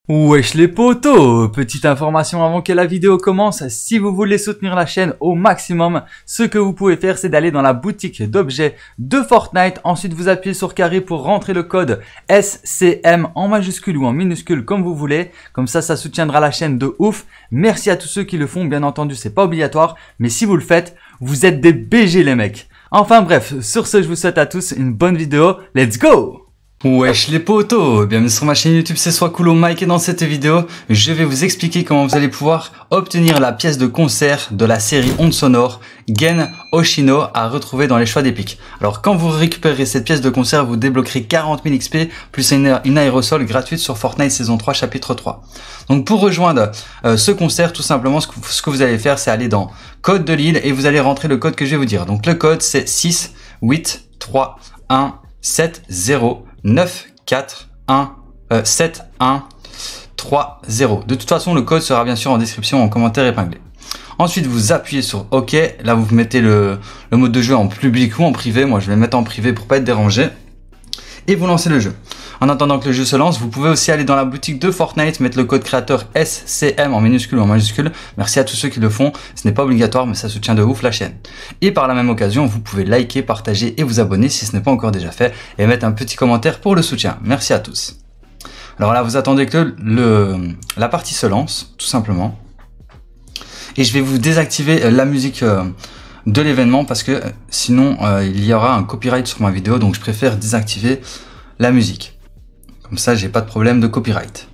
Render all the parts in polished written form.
Wesh les potos, petite information avant que la vidéo commence, si vous voulez soutenir la chaîne au maximum, ce que vous pouvez faire c'est d'aller dans la boutique d'objets de Fortnite, ensuite vous appuyez sur carré pour rentrer le code SCM en majuscule ou en minuscule comme vous voulez, comme ça soutiendra la chaîne de ouf. Merci à tous ceux qui le font, bien entendu c'est pas obligatoire, mais si vous le faites, vous êtes des BG les mecs. Enfin bref, sur ce je vous souhaite à tous une bonne vidéo, let's go! Wesh les potos, bienvenue sur ma chaîne YouTube, c'est Swakulo Mike et dans cette vidéo, je vais vous expliquer comment vous allez pouvoir obtenir la pièce de concert de la série Onde Sonore Gen Oshino à retrouver dans les choix d'épique. Alors quand vous récupérez cette pièce de concert, vous débloquerez 40 000 XP plus une aérosol gratuite sur Fortnite saison 3 chapitre 3. Donc pour rejoindre ce concert, tout simplement ce que vous allez faire c'est aller dans code de l'île et vous allez rentrer le code que je vais vous dire. Donc le code c'est 6 8 3 1 7 0 9 4 1 7 1 3 0. De toute façon, le code sera bien sûr en description en commentaire épinglé. Ensuite, vous appuyez sur OK. Là, vous mettez le mode de jeu en public ou en privé. Moi, je vais le mettre en privé pour pas être dérangé. Et vous lancez le jeu. En attendant que le jeu se lance, vous pouvez aussi aller dans la boutique de Fortnite, mettre le code créateur SCM en minuscule ou en majuscule. Merci à tous ceux qui le font. Ce n'est pas obligatoire, mais ça soutient de ouf la chaîne. Et par la même occasion, vous pouvez liker, partager et vous abonner si ce n'est pas encore déjà fait. Et mettre un petit commentaire pour le soutien. Merci à tous. Alors là, vous attendez que la partie se lance, tout simplement. Et je vais vous désactiver la musique de l'événement parce que sinon, il y aura un copyright sur ma vidéo. Donc, je préfère désactiver la musique. Comme ça, j'ai pas de problème de copyright.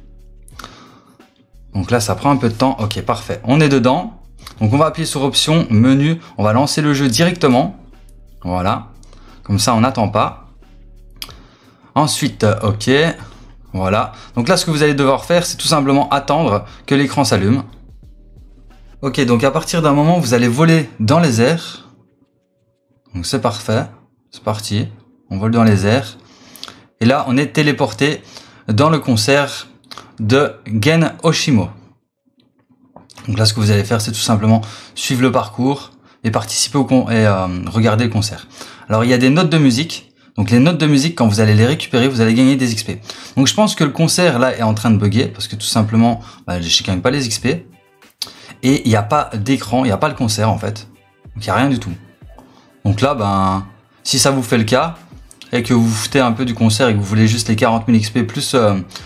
Donc là, ça prend un peu de temps. Ok, parfait. On est dedans. Donc on va appuyer sur option, menu. On va lancer le jeu directement. Voilà. Comme ça, on n'attend pas. Ensuite, ok. Voilà. Donc là, ce que vous allez devoir faire, c'est tout simplement attendre que l'écran s'allume. Ok, donc à partir d'un moment, vous allez voler dans les airs. Donc c'est parfait. C'est parti. On vole dans les airs. Et là, on est téléporté dans le concert de Gen Oshino. Donc là, ce que vous allez faire, c'est tout simplement suivre le parcours et participer regarder le concert. Alors, il y a des notes de musique. Donc, les notes de musique, quand vous allez les récupérer, vous allez gagner des XP. Donc, je pense que le concert, là, est en train de bugger parce que tout simplement, je ne gagne pas les XP. Et il n'y a pas d'écran, il n'y a pas le concert, en fait. Donc, il n'y a rien du tout. Donc là, si ça vous fait le cas, et que vous vous foutez un peu du concert et que vous voulez juste les 40 000 XP plus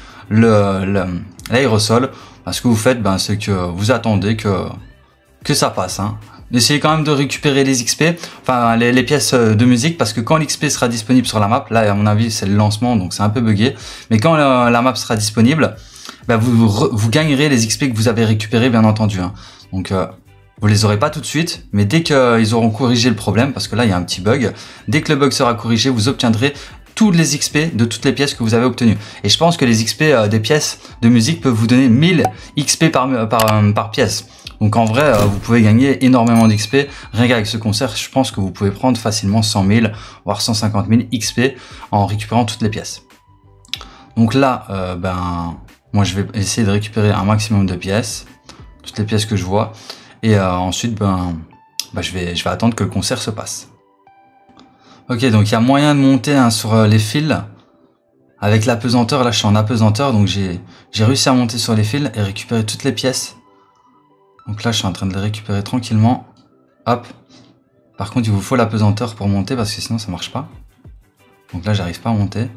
l'aérosol, ce que vous faites, c'est que vous attendez que ça passe. Hein. Essayez quand même de récupérer les XP, enfin les pièces de musique, parce que quand l'XP sera disponible sur la map, là à mon avis c'est le lancement, donc c'est un peu bugué, mais quand la map sera disponible, vous gagnerez les XP que vous avez récupérés, bien entendu. Hein. Donc vous les aurez pas tout de suite, mais dès qu'ils auront corrigé le problème, parce que là il y a un petit bug, dès que le bug sera corrigé, vous obtiendrez tous les XP de toutes les pièces que vous avez obtenues. Et je pense que les XP des pièces de musique peuvent vous donner 1000 XP par pièce. Donc en vrai, vous pouvez gagner énormément d'XP. Rien qu'avec ce concert, je pense que vous pouvez prendre facilement 100 000, voire 150 000 XP en récupérant toutes les pièces. Donc là, moi je vais essayer de récupérer un maximum de pièces, toutes les pièces que je vois. Et ensuite, je vais attendre que le concert se passe. Ok, donc il y a moyen de monter sur les fils avec l'apesanteur. Là, je suis en apesanteur, donc j'ai réussi à monter sur les fils et récupérer toutes les pièces. Donc là, je suis en train de les récupérer tranquillement. Hop. Par contre, il vous faut l'apesanteur pour monter parce que sinon, ça marche pas. Donc là, j'arrive pas à monter.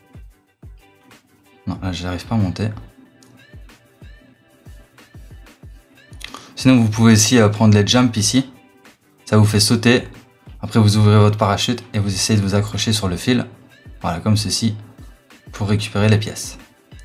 Non, là, j'arrive pas à monter. Sinon, vous pouvez aussi prendre les jumps ici. Ça vous fait sauter. Après, vous ouvrez votre parachute et vous essayez de vous accrocher sur le fil. Voilà, comme ceci, pour récupérer les pièces.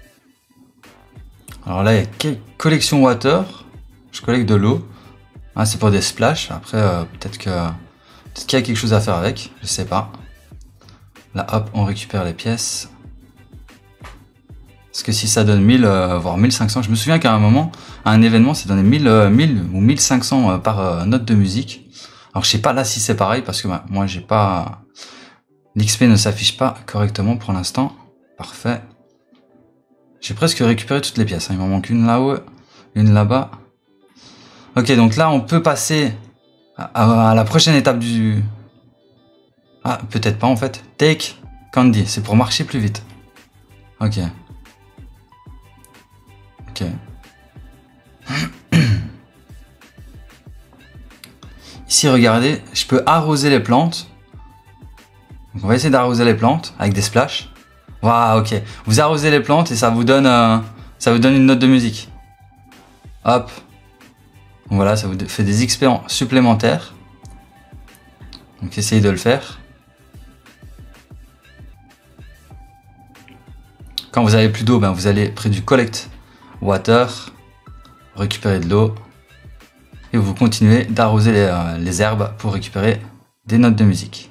Alors là, il y a collection water. Je collecte de l'eau. Ah, c'est pour des splashes. Après, peut-être qu'il y a quelque chose à faire avec. Je sais pas. Là, hop, on récupère les pièces. Parce que si ça donne 1000, voire 1500, je me souviens qu'à un moment, à un événement, ça donnait 1000 ou 1500 par note de musique. Alors je sais pas là si c'est pareil, parce que moi j'ai pas... L'XP ne s'affiche pas correctement pour l'instant. Parfait. J'ai presque récupéré toutes les pièces. Hein. Il m'en manque une là-haut, une là-bas. Ok, donc là on peut passer à la prochaine étape du... Ah, peut-être pas en fait. Take Candy, c'est pour marcher plus vite. Ok. Ok. Ici, regardez, je peux arroser les plantes. Donc, on va essayer d'arroser les plantes avec des splashes. Waouh, ok. Vous arrosez les plantes et ça vous donne une note de musique. Hop. Donc, voilà, ça vous fait des XP supplémentaires. Donc essayez de le faire. Quand vous avez plus d'eau, ben, vous allez près du collect water, récupérer de l'eau. Et vous continuez d'arroser les herbes pour récupérer des notes de musique.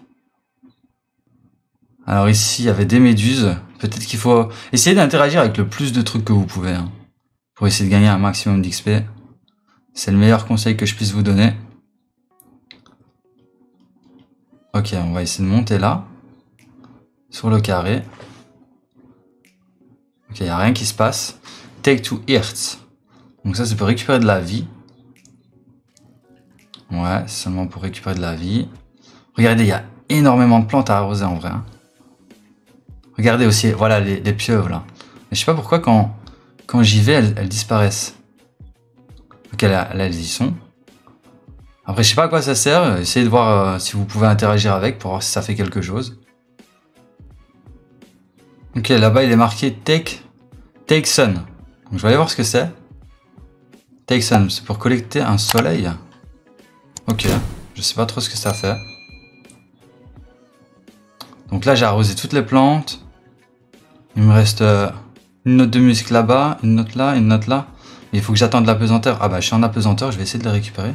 Alors ici, il y avait des méduses. Peut-être qu'il faut essayer d'interagir avec le plus de trucs que vous pouvez. Hein, pour essayer de gagner un maximum d'XP. C'est le meilleur conseil que je puisse vous donner. Ok, on va essayer de monter là. Sur le carré. Ok, il n'y a rien qui se passe. Take to Earth. Donc ça, c'est pour récupérer de la vie. Ouais, c'est seulement pour récupérer de la vie. Regardez, il y a énormément de plantes à arroser en vrai. Hein. Regardez aussi, voilà les pieuvres là. Mais je sais pas pourquoi quand j'y vais, elles disparaissent. Ok, là, elles y sont. Après, je sais pas à quoi ça sert. Essayez de voir si vous pouvez interagir avec pour voir si ça fait quelque chose. Ok, là-bas, il est marqué Take Sun. Donc, je vais aller voir ce que c'est. Take Sun, c'est pour collecter un soleil. Ok, je sais pas trop ce que ça fait. Donc là, j'ai arrosé toutes les plantes. Il me reste une note de musique là-bas, une note là, une note là. Il faut que j'attende l'apesanteur. Ah bah, je suis en apesanteur, je vais essayer de les récupérer.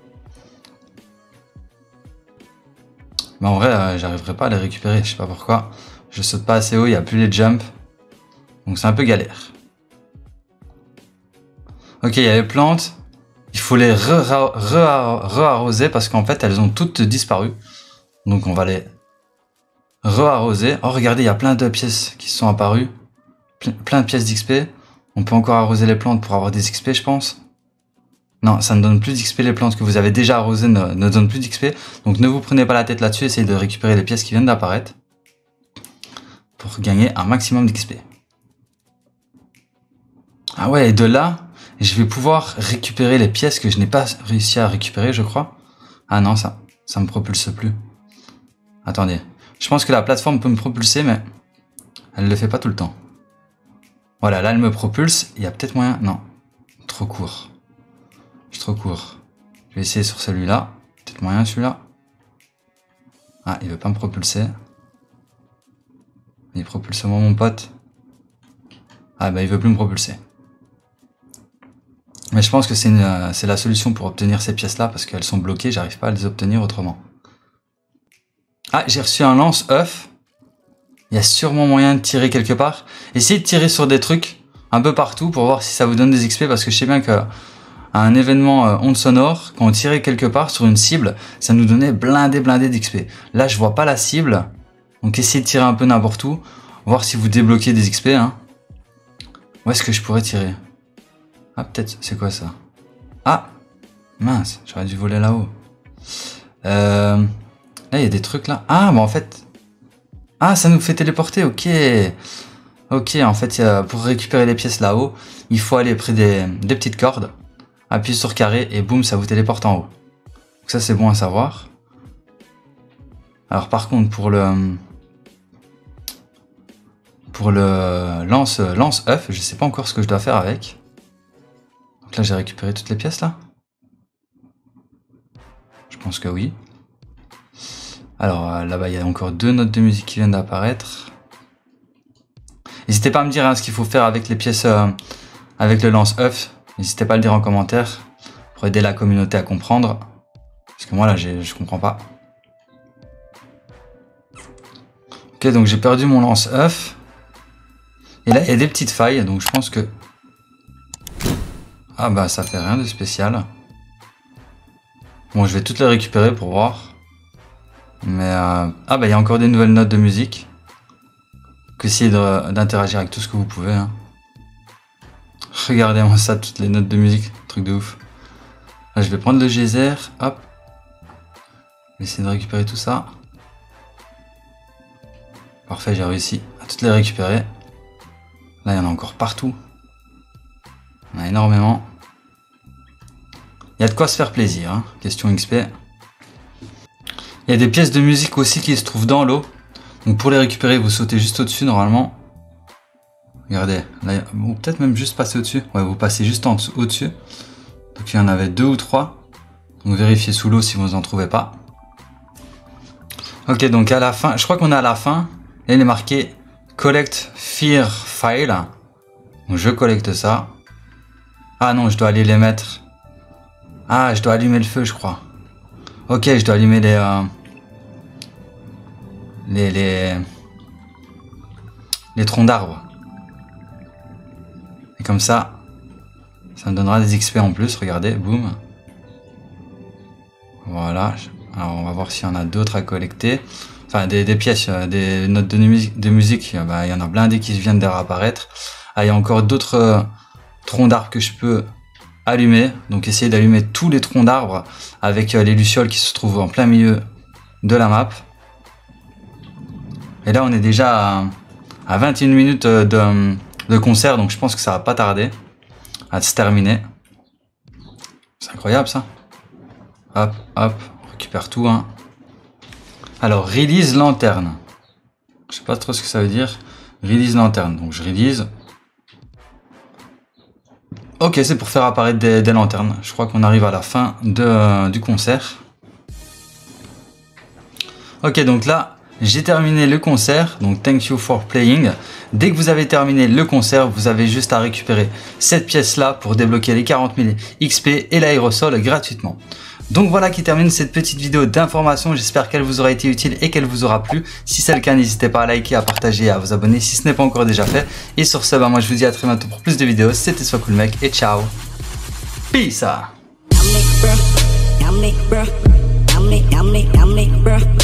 Mais en vrai, j'arriverai pas à les récupérer, je sais pas pourquoi. Je saute pas assez haut, il n'y a plus les jumps. Donc c'est un peu galère. Ok, il y a les plantes. Il faut les re-arroser parce qu'en fait, elles ont toutes disparu. Donc on va les re-arroser. Oh, regardez, il y a plein de pièces qui sont apparues. Plein de pièces d'XP. On peut encore arroser les plantes pour avoir des XP, je pense. Non, ça ne donne plus d'XP. Les plantes que vous avez déjà arrosées ne donnent plus d'XP. Donc ne vous prenez pas la tête là-dessus. Essayez de récupérer les pièces qui viennent d'apparaître. Pour gagner un maximum d'XP. Ah ouais, et de là, je vais pouvoir récupérer les pièces que je n'ai pas réussi à récupérer, je crois. Ah non, ça me propulse plus. Attendez. Je pense que la plateforme peut me propulser, mais elle ne le fait pas tout le temps. Voilà, là, elle me propulse. Il y a peut-être moyen... Non. Trop court. Je suis trop court. Je vais essayer sur celui-là. Peut-être moyen, celui-là. Ah, il veut pas me propulser. Il propulse moi, mon pote. Ah, bah, il veut plus me propulser. Mais je pense que c'est la solution pour obtenir ces pièces-là, parce qu'elles sont bloquées, j'arrive pas à les obtenir autrement. Ah, j'ai reçu un lance-œuf. Il y a sûrement moyen de tirer quelque part. Essayez de tirer sur des trucs un peu partout pour voir si ça vous donne des XP, parce que je sais bien que à un événement onde sonore, quand on tirait quelque part sur une cible, ça nous donnait blindé d'XP. Là, je vois pas la cible, donc essayez de tirer un peu n'importe où, voir si vous débloquez des XP. Hein. Où est-ce que je pourrais tirer? Ah, peut-être, c'est quoi ça? Ah, mince, j'aurais dû voler là-haut. Là, il y a des trucs là. Ah, bah en fait... Ah, ça nous fait téléporter, ok. Ok, en fait, pour récupérer les pièces là-haut, il faut aller près des petites cordes, appuyer sur carré et boum, ça vous téléporte en haut. Donc ça, c'est bon à savoir. Alors par contre, pour le lance-œuf, je sais pas encore ce que je dois faire avec. Donc là, j'ai récupéré toutes les pièces là. Je pense que oui. Alors là-bas, il y a encore 2 notes de musique qui viennent d'apparaître. N'hésitez pas à me dire hein, ce qu'il faut faire avec les pièces, avec le lance-œuf. N'hésitez pas à le dire en commentaire pour aider la communauté à comprendre. Parce que moi là, je comprends pas. Ok, donc j'ai perdu mon lance-œuf. Et là, il y a des petites failles, donc je pense que... Ah bah, ça fait rien de spécial. Bon, je vais toutes les récupérer pour voir. Mais ah bah il y a encore des nouvelles notes de musique. Essayez d'interagir avec tout ce que vous pouvez. Hein. Regardez-moi ça, toutes les notes de musique, truc de ouf. Là, je vais prendre le geyser, hop. Je vais essayer de récupérer tout ça. Parfait, j'ai réussi à toutes les récupérer. Là, il y en a encore partout. On a énormément. Il y a de quoi se faire plaisir, hein. Question XP. Il y a des pièces de musique aussi qui se trouvent dans l'eau. Donc pour les récupérer, vous sautez juste au-dessus normalement. Regardez, là, ou peut-être même juste passer au-dessus. Ouais, vous passez juste au-dessus. Donc il y en avait 2 ou 3. Donc vérifiez sous l'eau si vous en trouvez pas. Ok, donc à la fin, je crois qu'on est à la fin. Là, il est marqué Collect Fear File. Donc je collecte ça. Ah non, je dois aller les mettre. Ah, je dois allumer le feu, je crois. Ok, je dois allumer les troncs d'arbres. Et comme ça me donnera des XP en plus. Regardez, boum. Voilà. Alors on va voir s'il y en a d'autres à collecter. Enfin, des pièces, des notes de musique. Bah, il y en a blindés qui viennent de réapparaître. Ah, il y a encore d'autres troncs d'arbres que je peux allumer. Donc essayez d'allumer tous les troncs d'arbres avec les lucioles qui se trouvent en plein milieu de la map. Et là on est déjà à 21 minutes de concert, donc je pense que ça va pas tarder à se terminer. C'est incroyable ça. Hop, hop, on récupère tout, hein. Alors, release lanterne. Je sais pas trop ce que ça veut dire. Release lanterne. Donc je release. Ok, c'est pour faire apparaître des lanternes. Je crois qu'on arrive à la fin du concert. Ok, donc là, j'ai terminé le concert. Donc, thank you for playing. Dès que vous avez terminé le concert, vous avez juste à récupérer cette pièce-là pour débloquer les 40 000 XP et l'aérosol gratuitement. Donc voilà qui termine cette petite vidéo d'information. J'espère qu'elle vous aura été utile et qu'elle vous aura plu. Si c'est le cas, n'hésitez pas à liker, à partager et à vous abonner si ce n'est pas encore déjà fait. Et sur ce, moi je vous dis à très bientôt pour plus de vidéos. C'était SoisCoolMec et ciao. Peace.